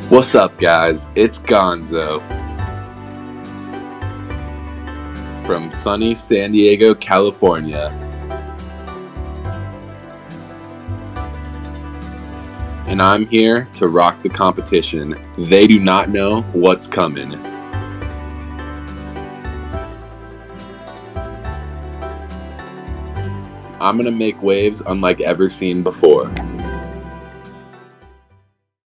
What's up, guys? It's Gonzo from sunny San Diego, California. And I'm here to rock the competition. They do not know what's coming. I'm gonna make waves unlike ever seen before.